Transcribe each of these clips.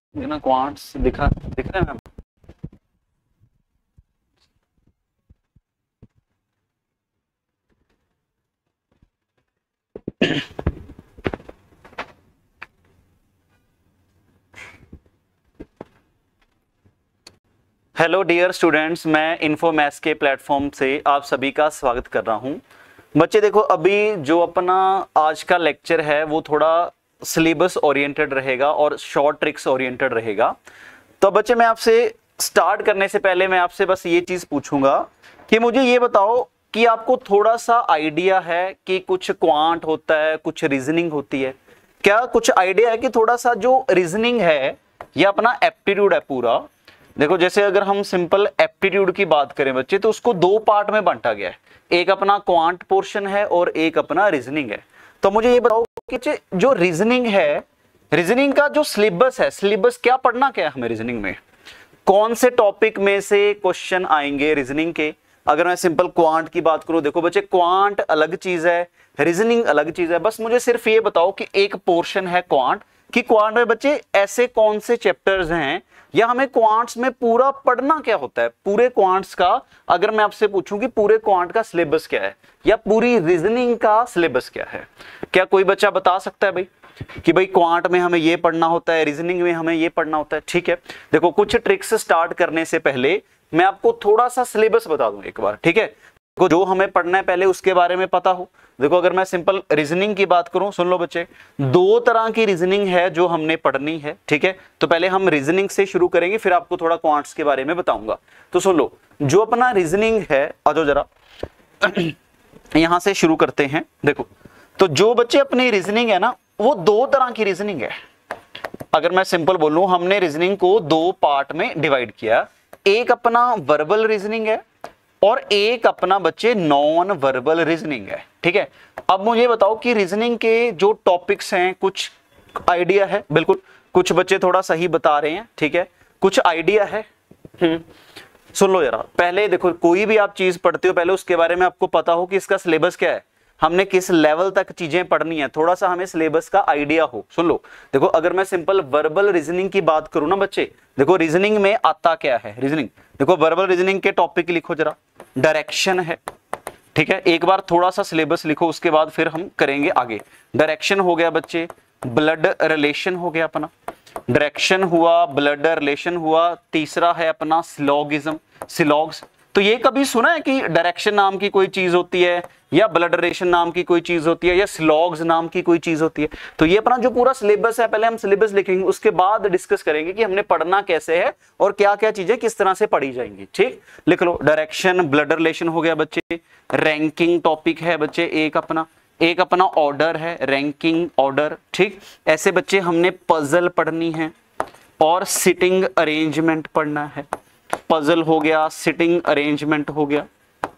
ना क्वांट्स दिख रहे हैं मैम? हेलो डियर स्टूडेंट्स, मैं इन्फोमैथ्स के प्लेटफॉर्म से आप सभी का स्वागत कर रहा हूं। बच्चे देखो, अभी जो अपना आज का लेक्चर है वो थोड़ा सिलेबस ओरिएंटेड रहेगा और शॉर्ट ट्रिक्स ओरिएंटेड रहेगा। तो बच्चे मैं आपसे स्टार्ट करने से पहले मैं आपसे बस ये चीज पूछूंगा कि मुझे ये बताओ कि आपको थोड़ा सा आइडिया है कि कुछ क्वांट होता है, कुछ रीजनिंग होती है? क्या कुछ आइडिया है कि थोड़ा सा जो रीजनिंग है ये अपना एप्टीट्यूड है पूरा? देखो, जैसे अगर हम सिंपल एप्टीट्यूड की बात करें बच्चे, तो उसको दो पार्ट में बांटा गया है। एक अपना क्वांट पोर्शन है और एक अपना रीजनिंग है। तो मुझे ये बताओ कि जो रीजनिंग है, रीजनिंग का जो सिलेबस है, सिलेबस क्या पढ़ना क्या है हमें रीजनिंग में? कौन से टॉपिक में से क्वेश्चन आएंगे रीजनिंग के? अगर मैं सिंपल क्वांट की बात करूं, देखो बच्चे, क्वांट अलग चीज है, रीजनिंग अलग चीज है। बस मुझे सिर्फ ये बताओ कि एक पोर्शन है क्वांट, कि क्वांट में बच्चे ऐसे कौन से चैप्टर्स हैं, या हमें क्वांट्स में पूरा पढ़ना क्या होता है? पूरे क्वांट्स का अगर मैं आपसे पूछूं कि पूरे क्वांट का सिलेबस क्या है, या पूरी रीजनिंग का सिलेबस क्या है, क्या कोई बच्चा बता सकता है भाई कि भाई क्वांट में हमें ये पढ़ना होता है, रीजनिंग में हमें ये पढ़ना होता है? ठीक है, देखो, कुछ ट्रिक्स स्टार्ट करने से पहले मैं आपको थोड़ा सा सिलेबस बता दूं एक बार, ठीक है? देखो, जो हमें पढ़ना है पहले उसके बारे में पता हो। देखो, अगर मैं सिंपल रीजनिंग की बात करूं, सुन लो बच्चे, दो तरह की रीजनिंग है जो हमने पढ़नी है, ठीक है? तो पहले हम रीजनिंग से शुरू करेंगे, फिर आपको थोड़ा क्वांट्स के बारे में बताऊंगा। तो सुन लो, जो अपना रीजनिंग है, आ जाओ जरा यहां से शुरू करते हैं। देखो, तो जो बच्चे अपनी रीजनिंग है ना, वो दो तरह की रीजनिंग है। अगर मैं सिंपल बोलूं, हमने रीजनिंग को दो पार्ट में डिवाइड किया। एक अपना वर्बल रीजनिंग है और एक अपना बच्चे नॉन वर्बल रीजनिंग है, ठीक है? अब मुझे बताओ कि रीजनिंग के जो टॉपिक्स हैं, कुछ आइडिया है? बिल्कुल, कुछ बच्चे थोड़ा सही बता रहे हैं, ठीक है? कुछ आइडिया है? सुन लो जरा, पहले देखो, कोई भी आप चीज पढ़ते हो पहले उसके बारे में आपको पता हो कि इसका सिलेबस क्या है, हमने किस लेवल तक चीजें पढ़नी है, थोड़ा सा हमें सिलेबस का आइडिया हो। सुन लो, देखो, अगर मैं सिंपल वर्बल रीजनिंग की बात करूं ना बच्चे, देखो रीजनिंग में आता क्या है? रीजनिंग, देखो, वर्बल रीजनिंग के टॉपिक लिखो जरा। डायरेक्शन है, ठीक है? एक बार थोड़ा सा सिलेबस लिखो, उसके बाद फिर हम करेंगे आगे। डायरेक्शन हो गया बच्चे, ब्लड रिलेशन हो गया अपना, डायरेक्शन हुआ, ब्लड रिलेशन हुआ, तीसरा है अपना सिलोगिज्म, सिलॉग्स। तो ये कभी सुना है कि डायरेक्शन नाम की कोई चीज होती है, या ब्लड रिलेशन नाम की कोई चीज होती है, या सिलॉग्स नाम की कोई चीज होती है? तो ये अपना जो पूरा सिलेबस है, पहले हम सिलेबस लिखेंगे, उसके बाद डिस्कस करेंगे कि हमने पढ़ना कैसे है और क्या क्या चीजें किस तरह से पढ़ी जाएंगी, ठीक? लिख लो, डायरेक्शन, ब्लड रिलेशन हो गया बच्चे। रैंकिंग टॉपिक है बच्चे एक अपना, एक अपना ऑर्डर है, रैंकिंग ऑर्डर, ठीक? ऐसे बच्चे हमने पजल पढ़नी है और सिटिंग अरेंजमेंट पढ़ना है। पजल हो गया, सिटिंग अरेंजमेंट हो गया।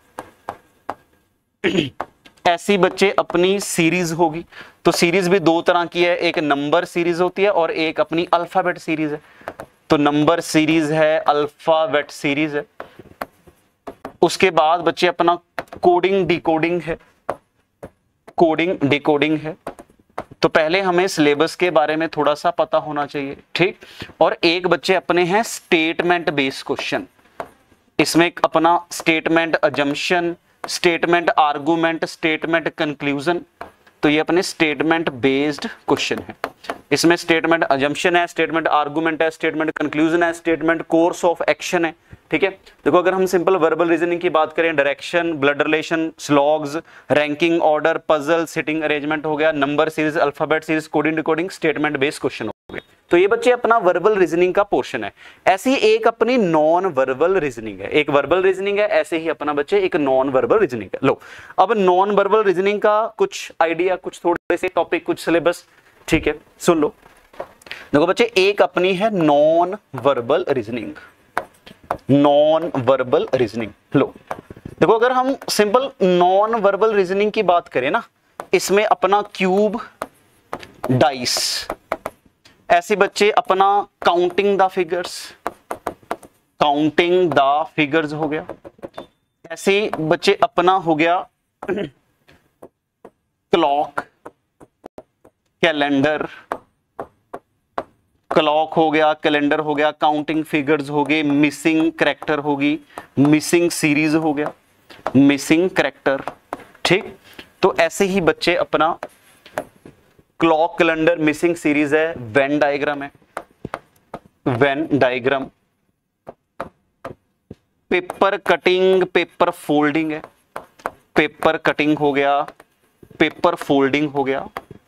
ऐसी बच्चे अपनी सीरीज होगी। तो सीरीज भी दो तरह की है, एक नंबर सीरीज होती है और एक अपनी अल्फाबेट सीरीज है। तो नंबर सीरीज है, अल्फाबेट सीरीज है। उसके बाद बच्चे अपना कोडिंग डिकोडिंग है, कोडिंग डिकोडिंग है। तो पहले हमें सिलेबस के बारे में थोड़ा सा पता होना चाहिए, ठीक? और एक बच्चे अपने हैं स्टेटमेंट बेस्ड क्वेश्चन। इसमें अपना statement assumption, statement argument, statement conclusion. तो ये अपने स्टेटमेंट बेस्ड क्वेश्चन है। इसमें स्टेटमेंट अजम्पशन है, स्टेटमेंट आर्गुमेंट है, स्टेटमेंट कंक्लूजन है, स्टेटमेंट कोर्स ऑफ एक्शन है, ठीक है? देखो, अगर हम सिंपल वर्बल रीजनिंग की बात करें, डायरेक्शन, ब्लड रिलेशन, स्लॉग्स, ranking order, puzzle, sitting arrangement हो गया, number series, alphabet series, coding decoding, statement based question हो गए। तो ये बच्चे अपना वर्बल रीजनिंग का पोर्शन है। ऐसी एक अपनी नॉन वर्बल रीजनिंग है, एक वर्बल रीजनिंग है, ऐसे ही अपना बच्चे एक नॉन वर्बल रीजनिंग है। लो, अब नॉन वर्बल रीजनिंग का कुछ आइडिया, कुछ थोड़े से टॉपिक, कुछ सिलेबस, ठीक है? सुन लो, देखो बच्चे, एक अपनी है non verbal reasoning, non verbal reasoning. लो, देखो, अगर हम सिंपल नॉन वर्बल रीजनिंग की बात करें ना, इसमें अपना क्यूब, डाइस, ऐसे बच्चे अपना counting the figures, counting the figures हो गया। ऐसे बच्चे अपना हो गया क्लॉक, कैलेंडर, क्लॉक हो गया, कैलेंडर हो गया, काउंटिंग फिगर्स हो गए, मिसिंग कैरेक्टर होगी, मिसिंग सीरीज हो गया, मिसिंग कैरेक्टर। ठीक, तो ऐसे ही बच्चे अपना क्लॉक, कैलेंडर, मिसिंग सीरीज है, वेन डायग्राम है, Venn diagram, paper cutting, paper folding है, पेपर कटिंग हो गया, पेपर फोल्डिंग हो गया,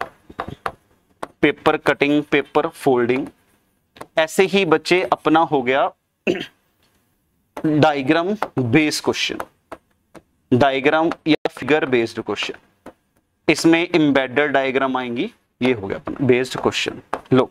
पेपर कटिंग, पेपर फोल्डिंग। ऐसे ही बच्चे अपना हो गया डायग्राम बेस्ड क्वेश्चन, डायग्राम या फिगर बेस्ड क्वेश्चन, इसमें एम्बेडेड डायग्राम आएंगी। ये हो गया अपना बेस्ड क्वेश्चन। लो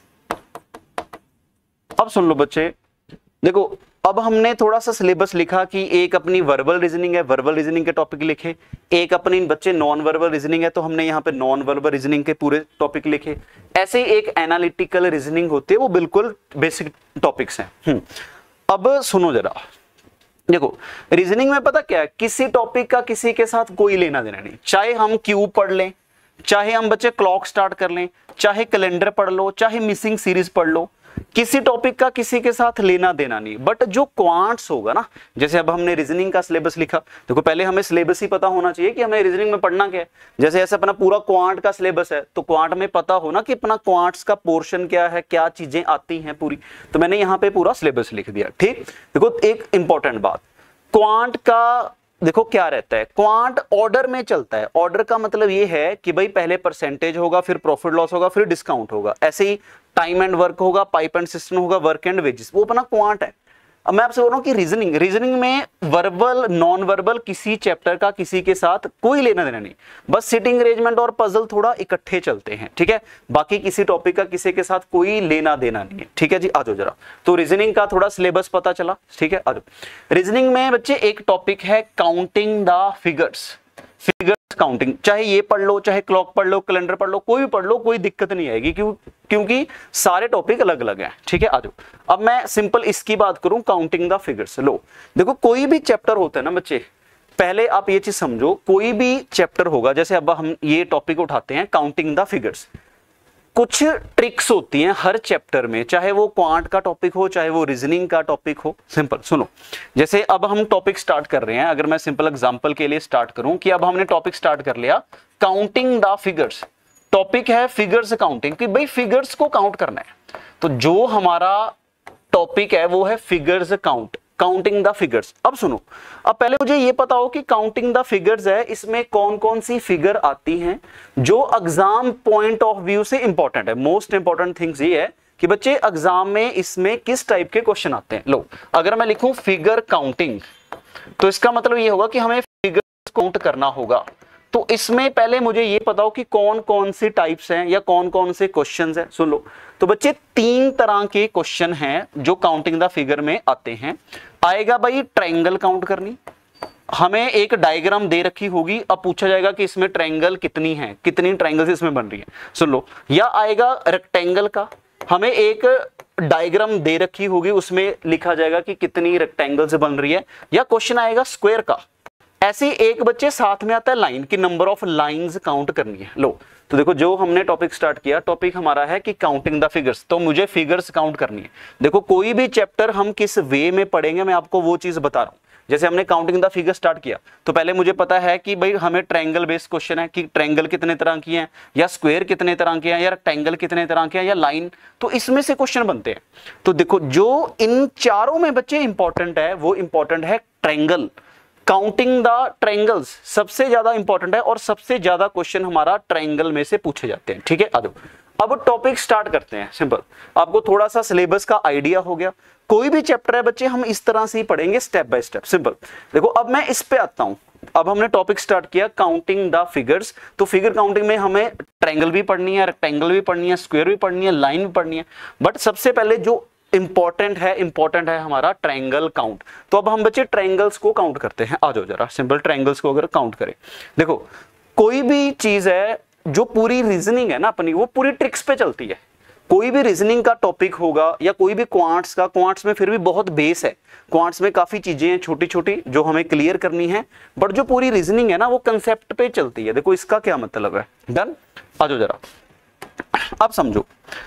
अब सुन लो बच्चे, देखो अब हमने थोड़ा सा सिलेबस लिखा कि एक अपनी वर्बल रीजनिंग है, वर्बल रीजनिंग के टॉपिक लिखे, एक अपनी बच्चे नॉन वर्बल रीजनिंग है तो हमने यहाँ पे नॉन वर्बल रीजनिंग के पूरे टॉपिक लिखे। ऐसे ही एक एनालिटिकल रीजनिंग होती है, वो बिल्कुल बेसिक टॉपिक्स हैं। अब सुनो जरा, देखो रीजनिंग में पता क्या है, किसी टॉपिक का किसी के साथ कोई लेना देना नहीं। चाहे हम क्यूब पढ़ लें, चाहे हम बच्चे क्लॉक स्टार्ट कर लें, चाहे कैलेंडर पढ़ लो, चाहे मिसिंग सीरीज पढ़ लो, किसी टॉपिक का किसी के साथ लेना देना नहीं। बट जो क्वांट्स होगा ना, जैसे अब हमने रीजनिंग का सिलेबस लिखा, देखो पहले हमें सिलेबस ही पता होना चाहिए कि हमें रीजनिंग में पढ़ना क्या है। जैसे ऐसे अपना पूरा क्वांट का सिलेबस है तो क्वांट में पता हो ना कि अपना क्वांट्स का पोर्शन क्या है, क्या चीजें आती हैं पूरी, तो मैंने यहाँ पे पूरा सिलेबस लिख दिया। ठीक, देखो एक इंपॉर्टेंट बात, क्वांट का देखो क्या रहता है, क्वांट ऑर्डर में चलता है। ऑर्डर का मतलब ये है कि भाई पहले परसेंटेज होगा, फिर प्रॉफिट लॉस होगा, फिर डिस्काउंट होगा, ऐसे ही टाइम एंड वर्क होगा, पाइप एंड सिस्टम होगा, वर्क एंड वेजेस, वो अपना क्वांट है। अब मैं आपसे बोल रहा हूं कि रीजनिंग में वर्बल नॉन वर्बल किसी चैप्टर का किसी के साथ कोई लेना देना नहीं, बस सिटिंग अरेंजमेंट और पजल थोड़ा इकट्ठे चलते हैं। ठीक है, बाकी किसी टॉपिक का किसी के साथ कोई लेना देना नहीं है। ठीक है जी, आ जाओ जरा, तो रीजनिंग का थोड़ा सिलेबस पता चला। ठीक है, आ जाओ। रीजनिंग में बच्चे एक टॉपिक है counting the figures, figures counting, चाहे ये पढ़ लो, चाहे क्लॉक पढ़ लो, कैलेंडर पढ़ लो, कोई भी पढ़ लो, कोई दिक्कत नहीं आएगी, क्योंकि सारे टॉपिक अलग अलग हैं। ठीक है, आ जाओ। अब मैं सिंपल इसकी बात करूं, काउंटिंग द फिगर्स। लो देखो, कोई भी चैप्टर होता है ना बच्चे, पहले आप ये चीज समझो, कोई भी चैप्टर होगा, जैसे अब हम ये टॉपिक उठाते हैं काउंटिंग द फिगर्स, कुछ ट्रिक्स होती हैं हर चैप्टर में, चाहे वो क्वांट का टॉपिक हो, चाहे वो रीजनिंग का टॉपिक हो। सिंपल सुनो, जैसे अब हम टॉपिक स्टार्ट कर रहे हैं, अगर मैं सिंपल एग्जांपल के लिए स्टार्ट करूं कि अब हमने टॉपिक स्टार्ट कर लिया काउंटिंग द फिगर्स, टॉपिक है फिगर्स काउंटिंग, कि भाई फिगर्स को काउंट करना है। तो जो हमारा टॉपिक है वो है figures count, counting the figures. अब सुनो, अब पहले मुझे ये पता हो कि काउंटिंग द फिगर्स है, इसमें कौन कौन सी फिगर आती हैं जो एग्जाम पॉइंट ऑफ व्यू से इंपॉर्टेंट है। मोस्ट इंपॉर्टेंट थिंग्स ये है कि बच्चे एग्जाम में इसमें किस टाइप के क्वेश्चन आते हैं। लो अगर मैं लिखूं फिगर काउंटिंग, तो इसका मतलब ये होगा कि हमें फिगर्स काउंट करना होगा। तो इसमें पहले मुझे ये पता हो कि कौन कौन सी टाइप्स हैं या कौन कौन से क्वेश्चंस हैं। सुन लो, तो बच्चे 3 तरह के क्वेश्चन हैं जो काउंटिंग द फिगर में आते हैं। आएगा भाई ट्रायंगल काउंट करनी, हमें एक डायग्राम दे रखी होगी, अब पूछा जाएगा कि इसमें ट्रायंगल कितनी है, कितनी ट्रायंगल्स इसमें बन रही है। सुन लो, या आएगा रेक्टेंगल का, हमें एक डायग्राम दे रखी होगी, उसमें लिखा जाएगा कि कितनी रेक्टेंगल्स बन रही है। या क्वेश्चन आएगा स्क्वायर का। ऐसे एक बच्चे साथ में आता है लाइन की, नंबर ऑफ लाइंस काउंट करनी है। लो तो देखो, जो हमने टॉपिक स्टार्ट किया, टॉपिक हमारा है कि काउंटिंग द फिगर्स, तो मुझे फिगर्स काउंट करनी है। देखो कोई भी चैप्टर हम किस वे में पढ़ेंगे, मैं आपको वो चीज बता रहा हूं। जैसे हमने काउंटिंग द फिगर स्टार्ट किया, तो पहले मुझे पता है कि भाई हमें ट्रायंगल बेस्ड क्वेश्चन है कि ट्रायंगल कितने तरह की हैं, या स्क्वायर कितने तरह के हैं, या रेक्टेंगल कितने तरह के हैं, या लाइन, तो इसमें से क्वेश्चन बनते हैं। तो देखो, जो इन चारों में बच्चे इंपॉर्टेंट है, वो इंपॉर्टेंट है ट्रायंगल। काउंटिंग द ट्रायंगल्स सबसे ज्यादा इंपॉर्टेंट है और सबसे ज्यादा क्वेश्चन हमारा ट्रायंगल में से पूछे जाते हैं। ठीक है, आ जाओ अब टॉपिक स्टार्ट करते हैं। सिंपल, आपको थोड़ा सा सिलेबस का आइडिया हो गया। कोई भी चैप्टर है बच्चे, हम इस तरह से ही पढ़ेंगे स्टेप बाय स्टेप। सिंपल, देखो अब मैं इस पे आता हूं। अब हमने टॉपिक स्टार्ट किया काउंटिंग द फिगर्स, तो फिगर काउंटिंग में हमें ट्रायंगल भी पढ़नी है, रेक्टेंगल भी पढ़नी है, स्क्वायर भी पढ़नी है, लाइन भी पढ़नी है। बट सबसे पहले जो इंपॉर्टेंट है हमारा ट्रायंगल काउंट। तो अब हम बच्चे ट्रायंगल्स को काउंट करते हैं। आ जाओ जरा, सिंपल ट्रायंगल्स को अगर काउंट करें, देखो कोई भी चीज है, जो पूरी रीजनिंग है ना अपनी, वो पूरी ट्रिक्स पे चलती है। कोई भी रीजनिंग का टॉपिक होगा या कोई भी क्वांट्स का, क्वांट्स में फिर भी बहुत बेस है, क्वांट्स में काफी चीजें हैं छोटी छोटी जो हमें क्लियर करनी है। बट जो पूरी रीजनिंग है ना, वो कंसेप्ट पे चलती है। देखो इसका क्या मतलब है। डन, आ जाओ जरा, अब समझो।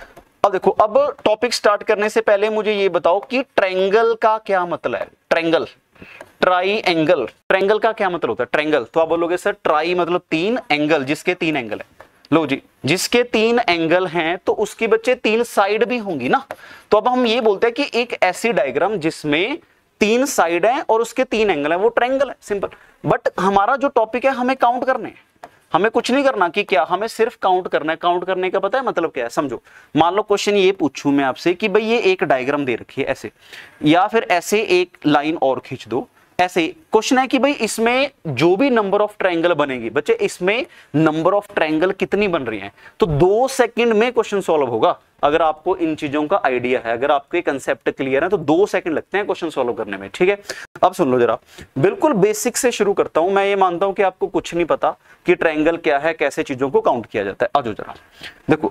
अब देखो, अब टॉपिक स्टार्ट करने से पहले मुझे ये बताओ कि ट्रायंगल का क्या मतलब है। ट्रायंगल, ट्राइएंगल, ट्रायंगल का क्या मतलब होता है? ट्रायंगल तो आप बोलोगे सर ट्राई मतलब तीन, एंगल जिसके तीन एंगल है। लो जी, जिसके तीन एंगल हैं तो उसकी बच्चे तीन साइड भी होंगी ना। तो अब हम ये बोलते हैं कि एक ऐसी डायग्राम जिसमें तीन साइड हैं और उसके तीन एंगल हैं, वो ट्रायंगल है, सिंपल। बट हमारा जो टॉपिक है हमें काउंट करने हैं, हमें कुछ नहीं करना कि क्या, हमें सिर्फ काउंट करना है। काउंट करने का पता है मतलब क्या है? समझो, मान लो क्वेश्चन ये पूछूं मैं आपसे कि भाई ये एक डायग्राम दे रखी है ऐसे, या फिर ऐसे एक लाइन और खींच दो। ऐसे क्वेश्चन है कि भाई इसमें जो भी नंबर ऑफ ट्रायंगल बनेगी, बच्चे इसमें नंबर ऑफ ट्रायंगल कितनी बन रही हैं, तो 2 सेकंड में क्वेश्चन सॉल्व होगा। अगर आपको इन चीजों का आइडिया है, अगर आपके कंसेप्ट क्लियर है, तो 2 सेकंड लगते हैं क्वेश्चन सॉल्व करने में, ठीक है। अब सुन लो जरा, बिल्कुल बेसिक से शुरू करता हूं। मैं ये मानता हूं कि आपको कुछ नहीं पता कि ट्रायंगल क्या है, कैसे चीजों को काउंट किया जाता है। आ जाओ जरा, देखो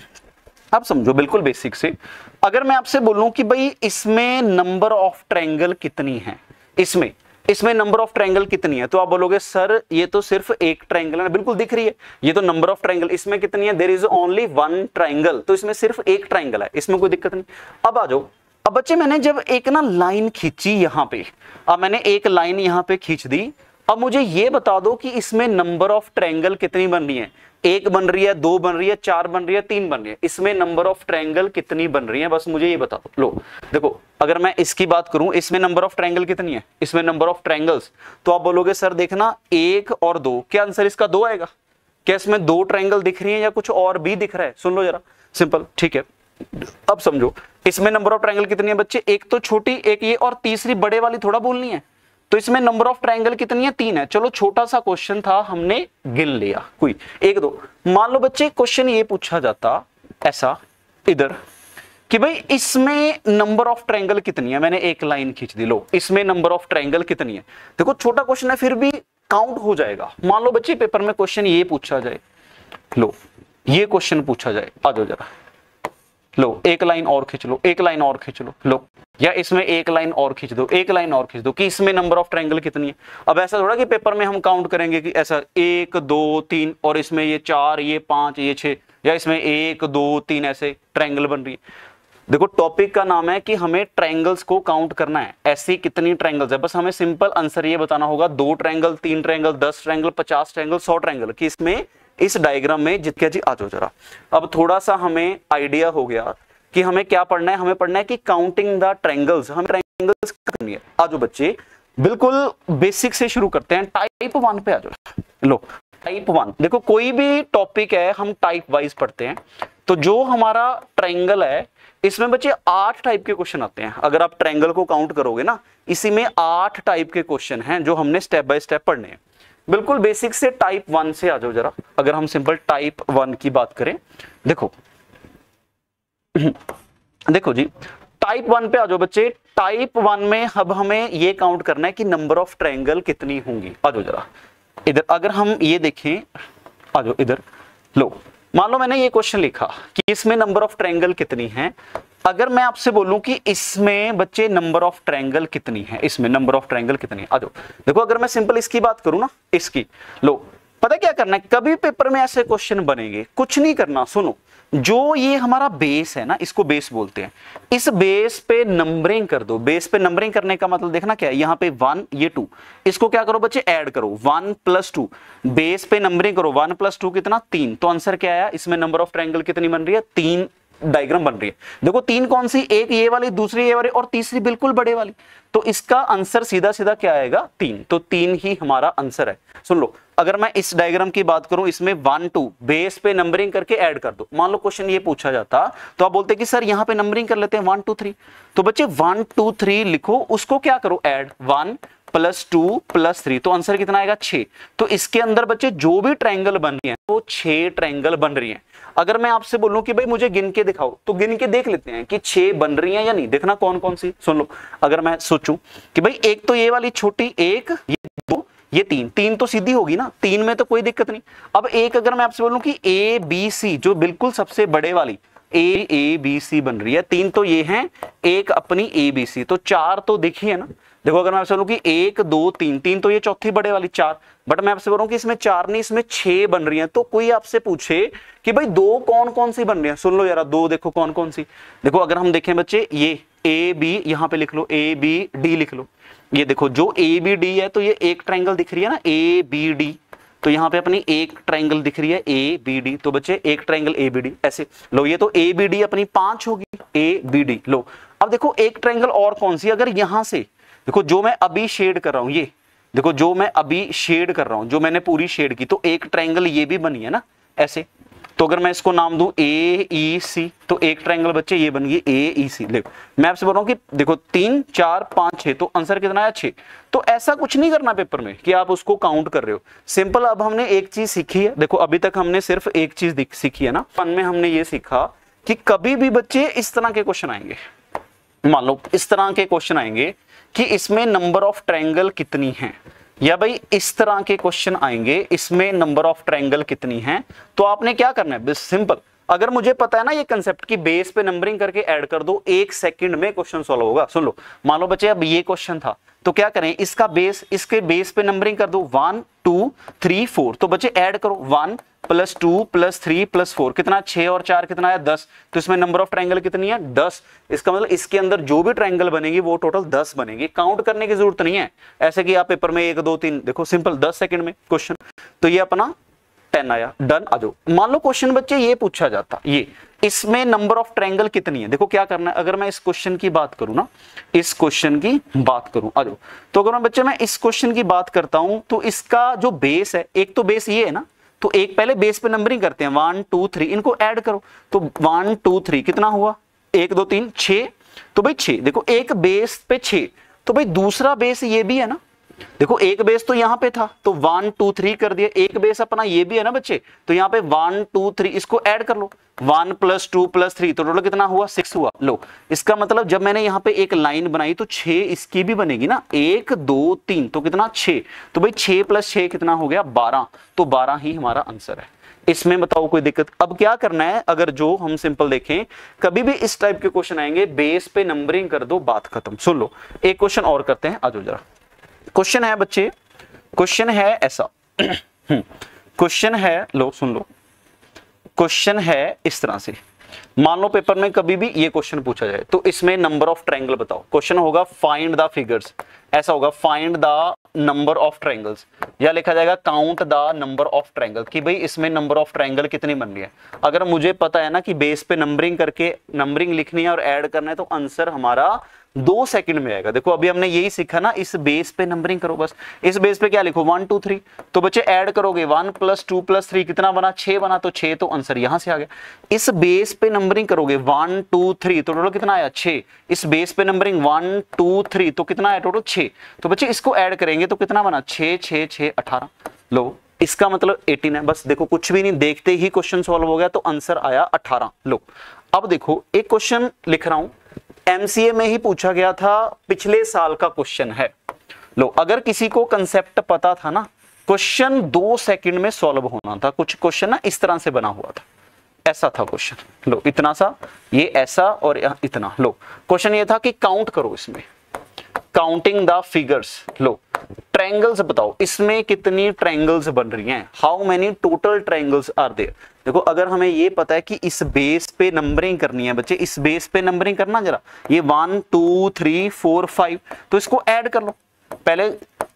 अब समझो बिल्कुल बेसिक से। अगर मैं आपसे बोलूं कि भाई इसमें नंबर ऑफ ट्रायंगल कितनी है, इसमें नंबर ऑफ ट्रायंगल कितनी है, तो आप बोलोगे सर ये तो सिर्फ एक ट्रायंगल है, बिल्कुल दिख रही है, ये तो नंबर ऑफ ट्रायंगल। इसमें कितनी है? There is only one triangle, तो इसमें सिर्फ एक ट्रायंगल है, इसमें कोई दिक्कत नहीं। अब आ जाओ, अब बच्चे मैंने जब एक ना लाइन खींची यहां पे, अब मैंने एक लाइन यहां पे खींच दी, अब मुझे ये बता दो कि इसमें नंबर ऑफ ट्रायंगल कितनी बन रही है। एक बन रही है, दो बन रही है, चार बन रही है, तीन बन रही है, इसमें नंबर ऑफ ट्रायंगल कितनी बन रही है, बस मुझे ये बता दो। लो देखो, अगर मैं इसकी बात करूं, इसमें नंबर ऑफ ट्रायंगल कितनी है, इसमें नंबर ऑफ ट्रायंगल्स, तो आप बोलोगे सर देखना 1 और 2, क्या आंसर इसका 2 आएगा? क्या इसमें 2 ट्रायंगल दिख रही है या कुछ और भी दिख रहा है? सुन लो जरा, सिंपल, ठीक है। अब समझो इसमें नंबर ऑफ ट्रायंगल कितनी है बच्चे, एक तो छोटी, एक ये, और तीसरी बड़े वाली थोड़ा बोलनी है। तो इसमें नंबर ऑफ ट्रायंगल कितनी है? 3 है। चलो छोटा सा क्वेश्चन था, हमने गिन लिया, कोई 1 2। मान लो बच्चे क्वेश्चन ये पूछा जाता ऐसा इधर कि भाई इसमें नंबर ऑफ ट्रायंगल कितनी है, मैंने एक लाइन खींच दी, लो इसमें नंबर ऑफ ट्रायंगल कितनी है। देखो छोटा क्वेश्चन है, फिर भी काउंट हो जाएगा। मान लो बच्चे पेपर में क्वेश्चन ये पूछा जाए, लो ये क्वेश्चन पूछा जाए, आ जाओ जरा, लो एक लाइन और खींच लो, एक लाइन और खींच लो, या इसमें एक लाइन और खींच दो, एक लाइन और खींच दो, कि इसमें नंबर ऑफ ट्रायंगल कितनी है। अब ऐसा थोड़ा कि पेपर में हम काउंट करेंगे कि ऐसा 1 2 3 और इसमें ये 4, ये 5, ये 6, या इसमें 1 2 3 ऐसे ट्रायंगल बन रही है। देखो टॉपिक का नाम है कि हमें ट्रायंगल्स को काउंट करना है, ऐसी कितनी ट्रायंगल्स है, बस हमें सिंपल आंसर ये बताना होगा, 2 triangle, 3 triangle, 10 triangle, 50 triangle, 100 triangle, कि इसमें इस डायग्राम में जितने जी। आ जाओ जरा, अब थोड़ा सा हमें आइडिया हो गया कि हमें क्या पढ़ना है। हमें पढ़ना है कि काउंटिंग द ट्रायंगल्स, हमें ट्रायंगल्स करनी है। आ जाओ बच्चे, बिल्कुल बेसिक से शुरू करते हैं, टाइप 1 पे आ जाओ। लो टाइप 1, देखो कोई भी टॉपिक है हम टाइप वाइज पढ़ते हैं। तो जो हमारा ट्रायंगल है, इसमें बच्चे 8 टाइप के क्वेश्चन आते हैं। अगर आप ट्रायंगल को काउंट करोगे ना, इसी में 8 टाइप के क्वेश्चन हैं जो हमने स्टेप बाय स्टेप पढ़ने हैं। बिल्कुल बेसिक से टाइप 1 से आ जाओ जरा। अगर हम सिंपल टाइप 1 की बात करें, देखो देखो जी, टाइप 1 पे आ जाओ बच्चे। टाइप 1 में अब हमें ये काउंट करना है कि नंबर ऑफ ट्रायंगल कितनी होंगी। आ जाओ जरा इधर, अगर हम ये देखें, आ जाओ इधर, लो मान लो मैंने ये क्वेश्चन लिखा कि इसमें नंबर ऑफ ट्रायंगल कितनी है। अगर मैं आपसे बोलूं कि इसमें बच्चे नंबर ऑफ ट्रायंगल कितनी है, इसमें नंबर ऑफ ट्रायंगल कितनी है, आ जाओ देखो। अगर मैं सिंपल इसकी बात करूं ना, इसकी, लो पता क्या करना है, कभी पेपर में ऐसे क्वेश्चन बनेंगे, कुछ नहीं करना, सुनो, जो ये हमारा बेस है ना, इसको बेस बोलते हैं, इस बेस पे नंबरिंग कर दो। बेस पे नंबरिंग करने का मतलब देखना क्या है, यहाँ पे 1, ये 2, इसको क्या करो बच्चे, ऐड करो, 1 + 2, बेस पे नंबरिंग करो, 1 + 2 कितना, 3। तो आंसर क्या आया, इसमें नंबर ऑफ ट्रायंगल कितनी बन रही है, 3 डायग्राम बन रही है। देखो 3 कौन सी, एक ये वाली, दूसरी ये वाली, और तीसरी बिल्कुल बड़े वाली। तो इसका आंसर सीधा सीधा क्या आएगा, 3। तो 3 ही हमारा आंसर है। सुन लो, अगर मैं इस डायग्राम की बात करूं, इसमें 1 2 बेस पे नंबरिंग करके ऐड कर दो। मान लो क्वेश्चन ये पूछा जाता, तो आप बोलते कि सर यहां पे नंबरिंग कर लेते हैं 1 2 3। तो बच्चे 1 2 3 लिखो, उसको क्या करो, ऐड 1 + 2 + 3। तो आंसर कितना आएगा, 6। तो इसके अंदर बच्चे जो भी ट्रायंगल बन रही है वो 6 ट्रायंगल बन रही है। अगर मैं आपसे बोलूं कि भाई मुझे गिन के दिखाओ, तो गिन के देख लेते हैं कि 6 बन रही हैं या नहीं, देखना कौन कौन सी। सुन लो, अगर मैं सोचूं कि भाई एक तो ये वाली छोटी, एक ये 2, ये 3 तो सीधी होगी ना, 3 में तो कोई दिक्कत नहीं। अब एक अगर मैं आपसे बोलूं कि ABC, जो बिल्कुल सबसे बड़े वाली ABC बन रही है, 3 तो ये हैं, एक अपनी ABC, तो 4 तो देखिए ना। देखो अगर मैं आपसे बोलूं कि 1 2 3, 3 तो ये चौथी बड़े वाली 4, बट मैं आपसे बोल रहा हूं कि इसमें 4 नहीं इसमें 6 बन रही हैं, तो कोई आपसे पूछे कि भाई 2 कौन कौन सी बन रही हैं, सुन लो जरा 2 देखो कौन कौन सी। देखो अगर हम देखें बच्चे, ये ए बी यहां पे लिख लो, ए बी डी लिख लो। ये देखो जो ए बी डी है तो ये एक ट्रायंगल दिख रही है ना ए बी डी, तो यहाँ पे अपनी एक ट्रायंगल दिख रही है ए बी डी, तो बच्चे एक ट्रायंगल ए बी डी ऐसे लो। ये तो ए बी डी अपनी 5 होगी, ए बी डी लो। अब देखो एक ट्रायंगल और कौन सी, अगर यहां से देखो जो मैं अभी शेड कर रहा हूं, ये देखो जो मैं अभी शेड कर रहा हूं, जो मैंने पूरी शेड की, तो एक ट्रायंगल ये भी बनी है ना ऐसे। तो अगर मैं इसको नाम दूं ए ई सी, तो एक ट्रायंगल बच्चे ये बन गई ए ई सी। देखो मैं आपसे बोल रहा हूं कि देखो 3 4 5 6, तो आंसर कितना आया 6। तो ऐसा कुछ नहीं करना पेपर में कि आप उसको काउंट कर रहे हो, सिंपल। अब हमने एक चीज सीखी है, देखो अभी तक हमने सिर्फ एक चीज सीखी है ना, फन में हमने ये सीखा कि कभी भी बच्चे इस तरह के क्वेश्चन आएंगे, मान लो इस तरह के क्वेश्चन आएंगे कि इसमें नंबर ऑफ ट्रायंगल कितनी है, या भाई इस तरह के क्वेश्चन आएंगे इसमें नंबर ऑफ ट्रायंगल कितनी है, तो आपने क्या करना है, सिंपल। अगर मुझे पता है ना ये कंसेप्ट की बेस पे नंबरिंग करके ऐड कर दो, 1 सेकंड में क्वेश्चन सॉल्व होगा। सुन लो, मान लो बच्चे अब ये क्वेश्चन था, तो क्या करें, इसका बेस, इसके बेस पे नंबरिंग कर दो 1 2 3 4, तो बच्चे ऐड करो 1 + 2 + 3 + 4 कितना, 6 और 4 कितना है 10, तो इसमें नंबर ऑफ ट्रायंगल कितनी है 10। इसका मतलब इसके अंदर जो भी ट्रायंगल बनेगी वो टोटल 10 बनेगी, काउंट करने की जरूरत नहीं है ऐसे कि आप पेपर में 1 2 3, देखो सिंपल 10 सेकंड में क्वेश्चन, तो ये अपना 10 आया, डन। आ जाओ, मान लो क्वेश्चन बच्चे ये पूछा जाता, ये इसमें नंबर ऑफ ट्रायंगल कितनी है, देखो क्या करना है। अगर मैं इस क्वेश्चन की बात करूं ना, इस क्वेश्चन की बात करूं, आ जाओ, तो अगर मैं बच्चे मैं इस क्वेश्चन की बात करता हूं, तो इसका जो बेस है, एक तो बेस ये है ना, तो एक पहले बेस पे नंबरिंग करते हैं 1 2 3, इनको ऐड करो, तो 1 2 3 कितना हुआ, 1 2 3 6, तो भाई 6, देखो एक बेस पे 6, तो भाई दूसरा बेस ये भी है ना, देखो एक बेस तो यहां पे था, तो 1 2 3 कर दिया, एक बेस अपना ये भी है ना बच्चे, तो यहां पे 1 2 3 इसको ऐड कर लो, 1 + 2 + 3, तो टोटल कितना हुआ 6 हुआ। लो, इसका मतलब जब मैंने यहां पे एक लाइन बनाई तो 6 इसकी भी बनेगी ना, 1 2 3, तो कितना 6, तो भाई 6 + 6 कितना हो गया 12, तो 12 ही हमारा आंसर है। इसमें बताओ कोई दिक्कत। अब क्या करना है, अगर जो हम सिंपल देखें, कभी भी इस टाइप के क्वेश्चन आएंगे बेस पे नंबरिंग कर दो, बात खत्म। सुन लो, एक क्वेश्चन और करते हैं, आ जाओ जरा। क्वेश्चन है बच्चे, क्वेश्चन है ऐसा क्वेश्चन है, लो सुन लो, क्वेश्चन है इस तरह से, मान लो पेपर में कभी भी ये क्वेश्चन पूछा जाए, तो इसमें नंबर ऑफ ट्रायंगल बताओ, क्वेश्चन होगा फाइंड द फिगर्स, ऐसा होगा find the number of triangles, या लिखा जाएगा count the number of triangle, कि भाई इसमें नंबर ऑफ ट्रायंगल कितनी बन रही है। अगर मुझे पता है ना कि बेस पे नंबरिंग करके नंबरिंग लिखनी है और ऐड करना है, तो आंसर हमारा 2 सेकंड में आएगा। देखो अभी हमने यही सीखा ना, इस बेस पे नंबरिंग करो, बस इस बेस पे क्या लिखो 1 2 3, तो बच्चे ऐड करोगे 1 + 2 + 3 कितना बना 6 बना, तो 6, तो आंसर यहां से आ गया। इस बेस पे नंबरिंग करोगे 1 2 3, तो टोटल कितना आया 6, इस बेस पे नंबरिंग 1 2 3, तो कितना आया टोटल 6, तो बच्चे इसको ऐड करेंगे तो कितना बना 6 6 6 18, लो इसका मतलब 18 है। बस देखो कुछ भी नहीं, देखते ही क्वेश्चन सॉल्व हो गया, तो आंसर आया 18। लो अब देखो एक क्वेश्चन लिख रहा हूं, एमसीए में ही पूछा गया था, पिछले साल का क्वेश्चन है। लो अगर किसी को कंसेप्ट पता था ना, क्वेश्चन 2 सेकंड में सॉल्व होना था। कुछ क्वेश्चन ना इस तरह से बना हुआ था, ऐसा था क्वेश्चन, लो इतना सा, ये ऐसा और इतना। लो क्वेश्चन ये था कि काउंट करो, इसमें काउंटिंग द फिगर्स, लो ट्रायंगल्स बताओ, इसमें कितनी ट्रायंगल्स बन रही हैं, how many total triangles are there. देखो अगर हमें ये पता है कि इस बेस पे नंबरिंग करनी है बच्चे, इस बेस पे नंबरिंग करना जरा, ये 1 2 3 4 5, तो इसको ऐड कर लो, पहले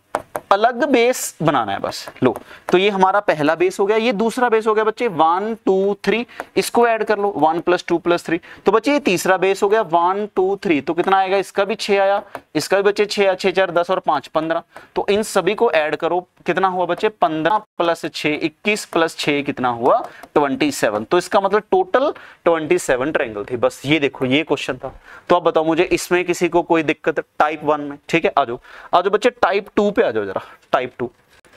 अलग बेस बनाना है बस। लो तो ये हमारा पहला बेस हो गया, ये दूसरा बेस हो गया बच्चे 1 2 3, इसको ऐड कर लो 1 + 2 + 3, तो बच्चे ये तीसरा बेस हो गया 1 2 3, तो कितना आएगा, इसका भी 6 आया, इसका भी बच्चे 6, 6 4 10 और 5 15, तो इन सभी को ऐड करो, कितना हुआ बच्चे 15 + 6 21 + 6 कितना हुआ 27, तो इसका मतलब टोटल 27 ट्रायंगल थी। बस ये देखो ये क्वेश्चन था। तो अब बताओ मुझे इसमें किसी को कोई दिक्कत टाइप 1 में, ठीक है। आ जाओ बच्चे टाइप 2 पे आ जाओ जरा, टाइप 2।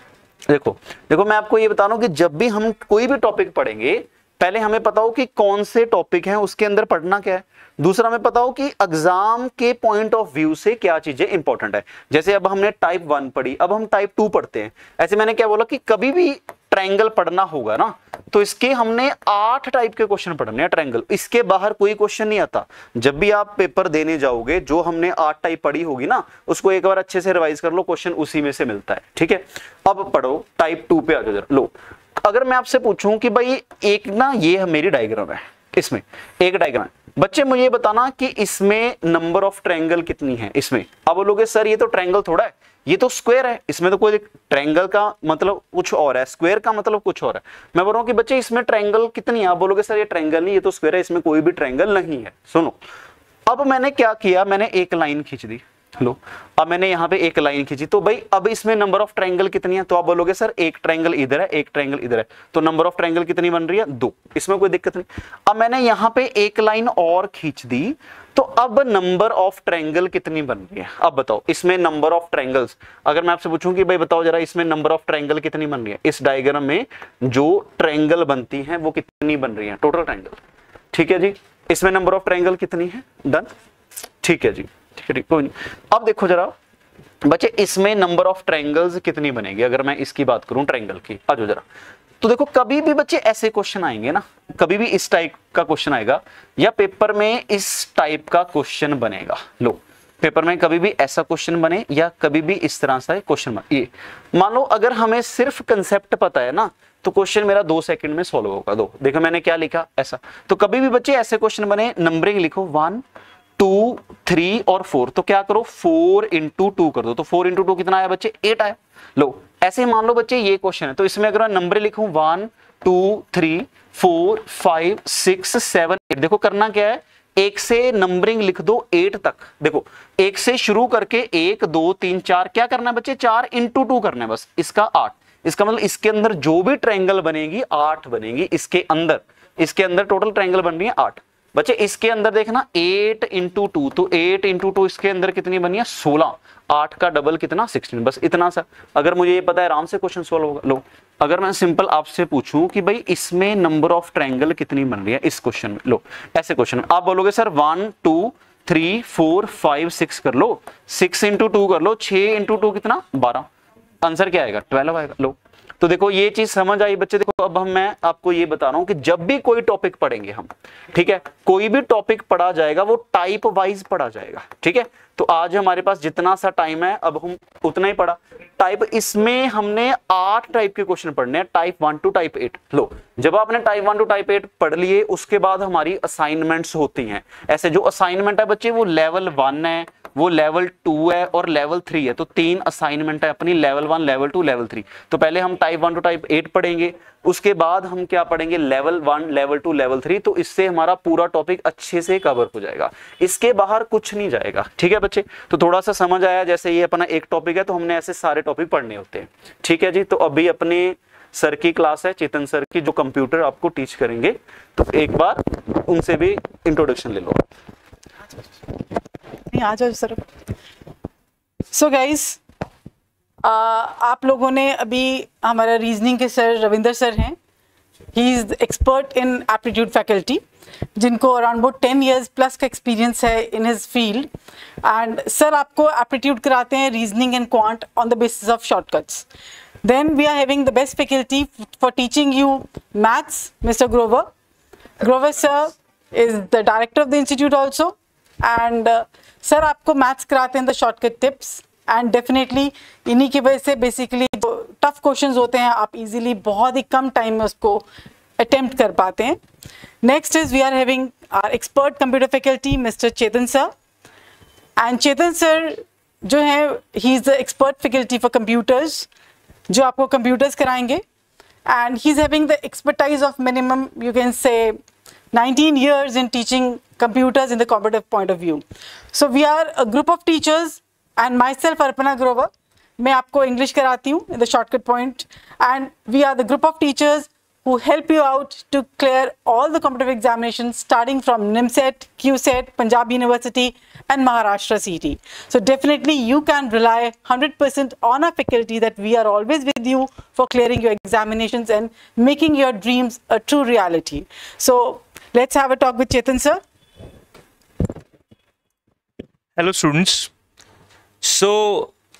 देखो मैं आपको ये बता रहा हूं कि जब भी हम कोई भी टॉपिक पढ़ेंगे, पहले हमें पता हो कि कौन से टॉपिक हैं, उसके अंदर पढ़ना क्या है, दूसरा हमें पता हो कि एग्जाम के पॉइंट ऑफ व्यू से क्या चीजें इंपॉर्टेंट है। जैसे अब हमने टाइप 1 पढ़ी, अब हम टाइप 2 पढ़ते हैं। ऐसे मैंने क्या बोला कि कभी भी ट्रायंगल पढ़ना होगा ना, तो इसके हमने 8 टाइप के क्वेश्चन पढ़ने हैं ट्रायंगल, इसके बाहर कोई क्वेश्चन नहीं आता। जब भी आप पेपर देने जाओगे, जो हमने 8 टाइप पढ़ी होगी ना, उसको एक बार अच्छे से रिवाइज कर लो, क्वेश्चन उसी में से मिलता है। ठीक है, अब पढ़ो टाइप 2 पे आ जाओ जरा। लो, अगर मैं आपसे पूछूं कि भाई एक ना ये मेरी डायग्राम है, इसमें एक डायग्राम है, बच्चे मुझे बताना कि इसमें नंबर ऑफ ट्रायंगल कितनी है। इसमें अब बोलोगे सर ये तो ट्रायंगल थोड़ा है, ये तो स्क्वायर है, इसमें तो कोई ट्रायंगल का मतलब कुछ और है, स्क्वायर का मतलब कुछ और है। मैं बोल रहा हूं कि बच्चे इसमें ट्रायंगल कितनी है, आप बोलोगे सर ये ट्रायंगल नहीं, ये तो स्क्वायर है, इसमें कोई भी ट्रायंगल नहीं है। सुनो, अब मैंने क्या किया, मैंने एक लाइन खींच दी। लो, अब मैंने यहां पे एक लाइन खींची, तो भाई अब इसमें नंबर ऑफ ट्रायंगल कितनी है, तो आप बोलोगे सर एक ट्रायंगल इधर है, एक ट्रायंगल इधर है, तो नंबर ऑफ ट्रायंगल कितनी बन रही है, 2, इसमें कोई दिक्कत नहीं। अब मैंने यहां पे एक लाइन और खींच दी, तो अब नंबर ऑफ ट्रायंगल कितनी बन रही है, अब बताओ इसमें नंबर ऑफ ट्रायंगल्स। अगर मैं आपसे पूछूं कि भाई बताओ जरा इसमें नंबर ऑफ ट्रायंगल कितनी बन रही है, इस डायग्राम में जो ट्रायंगल बनती है वो कितनी बन रही है, टोटल ट्रायंगल। ठीक है जी, इसमें नंबर ऑफ ट्रायंगल कितनी है, डन। ठीक है जी, ठीक है, ठीक, कोई नहीं। अब देखो जरा बच्चे इसमें नंबर ऑफ ट्रायंगल्स कितनी बनेगी, अगर मैं इसकी बात करूं ट्रायंगल की, आ जाओ जरा। तो देखो कभी भी बच्चे ऐसे क्वेश्चन आएंगे ना, कभी भी इस टाइप का क्वेश्चन आएगा, या पेपर में इस टाइप का क्वेश्चन बनेगा। लो, पेपर में कभी भी ऐसा क्वेश्चन बने या कभी भी इस तरह से क्वेश्चन बने, ये मान लो अगर हमें सिर्फ कंसेप्ट पता है ना, तो क्वेश्चन मेरा 2 सेकंड में सॉल्व होगा। दो देखो मैंने क्या लिखा ऐसा। तो कभी भी बच्चे ऐसे क्वेश्चन बने, नंबरिंग लिखो 1 2 3 और 4, तो क्या करो 4 into 2 कर दो, तो 4 into 2 कितना आया बच्चे, 8 आया। लो, ऐसे मान लो बच्चे ये क्वेश्चन है, तो इसमें अगर मैं नंबर लिखूं 1 2 3 4 5 6 7 8, देखो करना क्या है, एक से नंबरिंग लिख दो 8 तक। देखो एक से शुरू करके 1 2 3 4 क्या करना है बच्चे, 4 into 2 करना है बस, इसका 8। इसका मतलब इसके अंदर जो भी ट्रायंगल बनेगी 8 बनेगी, इसके अंदर टोटल ट्रायंगल बन रही है 8। बच्चे इसके अंदर देखना 8 into 2, तो 8 into 2 इसके अंदर कितनी बनी है, 16, 8 का डबल कितना 16, बस इतना सा। अगर मुझे ये पता है आराम से क्वेश्चन सॉल्व होगा। लो, अगर मैं सिंपल आपसे पूछूं कि भाई इसमें नंबर ऑफ ट्रायंगल कितनी बन रही है इस क्वेश्चन में, लो ऐसे क्वेश्चन में आप बोलोगे सर 1 2 3 4 5 6 कर लो, 6 into 2 कर लो, 6 into 2 कितना 12, आंसर क्या आएगा 12 आएगा। लो, तो देखो ये चीज समझ आई बच्चे। देखो अब मैं आपको ये बता रहा हूं कि जब भी कोई टॉपिक पढ़ेंगे हम, ठीक है, कोई भी टॉपिक पढ़ा जाएगा वो टाइप वाइज पढ़ा जाएगा। ठीक है, तो आज हमारे पास जितना सा टाइम है अब हम उतना ही पढ़ा टाइप। इसमें हमने 8 टाइप के क्वेश्चन पढ़ने हैं, टाइप 1 to टाइप 8। लो, जब आपने टाइप 1 to टाइप 8 पढ़ लिए, उसके बाद हमारी असाइनमेंट्स होती हैं। ऐसे जो असाइनमेंट है बच्चे वो लेवल 1 है, वो लेवल 2 है और लेवल 3 है, तो 3 असाइनमेंट है अपनी, लेवल 1 लेवल 2 लेवल 3। तो पहले हम टाइप 1 to टाइप 8 पढ़ेंगे, उसके बाद हम क्या पढ़ेंगे, लेवल 1 लेवल 2 लेवल 3। तो इससे हमारा पूरा टॉपिक अच्छे से कवर हो जाएगा, इसके बाहर कुछ नहीं जाएगा। ठीक है बच्चे, तो थोड़ा सा समझ आया, जैसे ये अपना एक टॉपिक है तो हमने ऐसे सारे टॉपिक पढ़ने होते हैं। ठीक है जी, तो अभी अपने सर की क्लास है, चेतन सर की, जो कंप्यूटर आपको टीच करेंगे, तो एक बार उनसे भी इंट्रोडक्शन ले लो। आ जाओ सर। सो गाइस, आप लोगों ने अभी हमारा रीजनिंग के सर रविंदर सर हैं, he is expert in aptitude faculty, जिनको अराउंड अबाउट 10 years प्लस का एक्सपीरियंस है in his field. And sir आपको एप्टीट्यूड कराते हैं reasoning and quant on the basis of shortcuts. Then we are having the best faculty for teaching you maths, Mr. Grover. Grover sir is the director of the institute also, and sir आपको maths कराते हैं the shortcut tips, and definitely इन्हीं की वजह से basically जो tough questions होते हैं आप easily बहुत ही कम time में उसको attempt कर पाते हैं। Next is we are having our expert computer faculty, Mr. Chetan sir, and Chetan sir जो है he is the expert faculty for computers, जो आपको कंप्यूटर्स कराएंगे, and he is having the expertise of minimum you can say 19 years in teaching computers in the competitive point of view. So we are a group of teachers and myself Arpana Grover, मैं आपको English कराती हूँ in the shortcut point, and we are the group of teachers who help you out to clear all the competitive examinations starting from NIMSET, QSET, Punjab University and Maharashtra CET. So definitely you can rely 100% on our faculty that we are always with you for clearing your examinations and making your dreams a true reality. So let's have a talk with Chetan sir. Hello students. So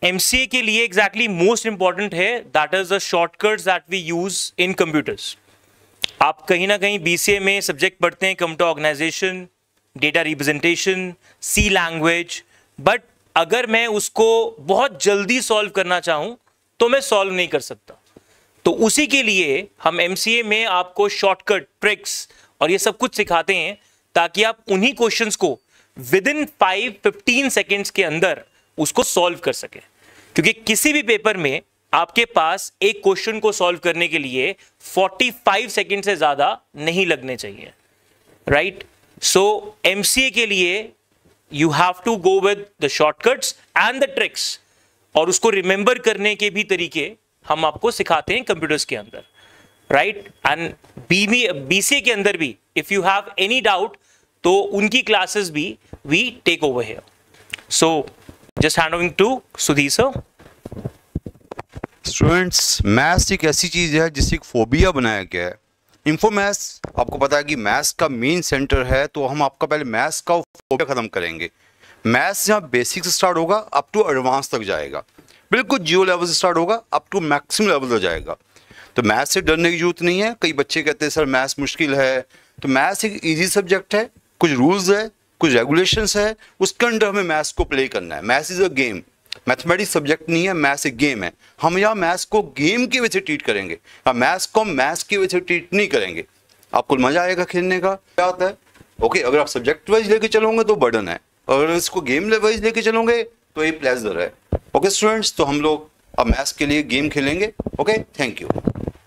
MCA के लिए exactly most important है, that is the shortcuts that we use in computers. आप कहीं ना कहीं BCA में subject पढ़ते हैं computer organisation, data representation, C language, but अगर मैं उसको बहुत जल्दी सॉल्व करना चाहूं तो मैं सॉल्व नहीं कर सकता। तो उसी के लिए हम MCA में आपको शॉर्टकट, ट्रिक्स और ये सब कुछ सिखाते हैं ताकि आप उन्हीं क्वेश्चंस को विद इन 5-15 सेकेंड्स के अंदर उसको सॉल्व कर सके। क्योंकि किसी भी पेपर में आपके पास एक क्वेश्चन को सॉल्व करने के लिए 45 सेकेंड से ज्यादा नहीं लगने चाहिए, राइट? सो MCA के लिए you have to go with the shortcuts and the tricks, और उसको रिमेंबर करने के भी तरीके हम आपको सिखाते हैं कंप्यूटर्स के अंदर, राइट? एंड BCA के अंदर भी if you have any doubt तो उनकी क्लासेस भी we take over here. So just hand over to Sudhir sir. Students, maths एक ऐसी चीज़ है जिससे एक फोबिया बनाया गया है। इन्फोमैथ्स, आपको पता है कि मैथ्स का मेन सेंटर है, तो हम आपका पहले मैथ्स का फोबिया ख़त्म करेंगे। मैथ्स यहाँ बेसिक से स्टार्ट होगा अप टू एडवांस तक जाएगा, बिल्कुल जीरो लेवल से स्टार्ट होगा अप टू मैक्सिमम लेवल तक जाएगा। तो मैथ्स से डरने की जरूरत नहीं है। कई बच्चे कहते हैं सर मैथ्स मुश्किल है, तो मैथ्स एक ईजी सब्जेक्ट है, कुछ रूल्स है, कुछ रेगुलेशंस है, उसके अंडर हमें मैथ्स को प्ले करना है। Maths is a game, mathematics subject नहीं है, मैथ्स एक गेम है। हम यहाँ मैथ्स को गेम की वजह से ट्रीट करेंगे, मैथ्स को हम मैथ्स की वजह से ट्रीट नहीं करेंगे। आपको मजा आएगा खेलने का। क्या होता है, ओके, अगर आप सब्जेक्ट वाइज लेके चलोगे तो बर्डन है, अगर इसको गेम वाइज लेके चलोगे तो ये प्लेजर है। ओके स्टूडेंट्स, तो हम लोग अब मैथ्स के लिए गेम खेलेंगे। Okay, thank you.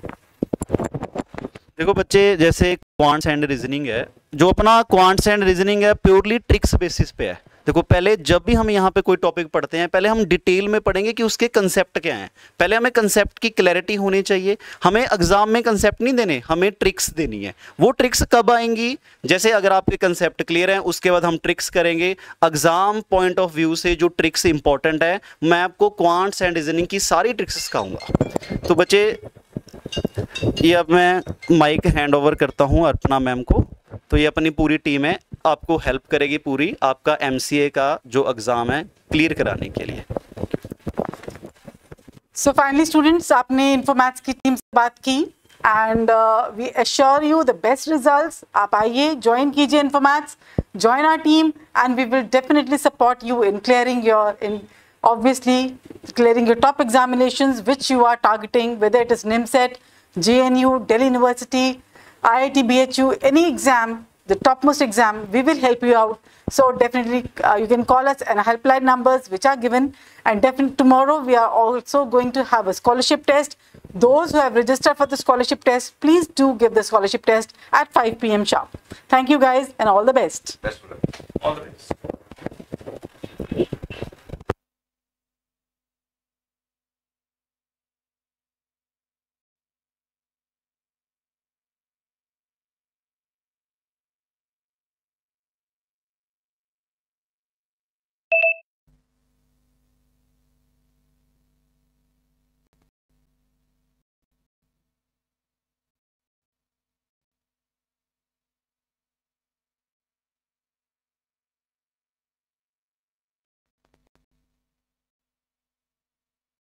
देखो बच्चे, जैसे क्वांट्स एंड रीजनिंग है, जो अपना क्वांट्स एंड रीजनिंग है प्योरली ट्रिक्स बेसिस पे है। देखो पहले जब भी हम यहाँ पे कोई टॉपिक पढ़ते हैं, पहले हम डिटेल में पढ़ेंगे कि उसके कंसेप्ट क्या हैं। पहले हमें कंसेप्ट की क्लैरिटी होनी चाहिए। हमें एग्जाम में कंसेप्ट नहीं देने, हमें ट्रिक्स देनी है। वो ट्रिक्स कब आएंगी, जैसे अगर आपके कंसेप्ट क्लियर हैं उसके बाद हम ट्रिक्स करेंगे। एग्जाम पॉइंट ऑफ व्यू से जो ट्रिक्स इंपॉर्टेंट है, मैं आपको क्वांट्स एंड रीजनिंग की सारी ट्रिक्स सिखाऊंगा। तो बच्चे, ये अब मैं माइक हैंड ओवर करता हूँ अर्पणा मैम को। तो ये अपनी पूरी टीम है, आपको हेल्प करेगी पूरी आपका MCA का जो एग्ज़ाम है क्लियर कराने के लिए। सो फाइनली स्टूडेंट्स, आपने इन्फोमैथ्स की टीम से बात की and we assure you the best results. आप आइए, ज्वाइन कीजिए Infomaths, join our team and we will definitely support you in clearing your obviously clearing your top examinations which you are targeting, whether it is NIMSET, JNU, Delhi University, IIT, BHU, any exam, the topmost exam, we will help you out. So definitely you can call us and helpline numbers which are given, and definitely tomorrow we are also going to have a scholarship test. Those who have registered for the scholarship test, please do give the scholarship test at 5 PM sharp. Thank you guys and all the best. Best of luck. All the best.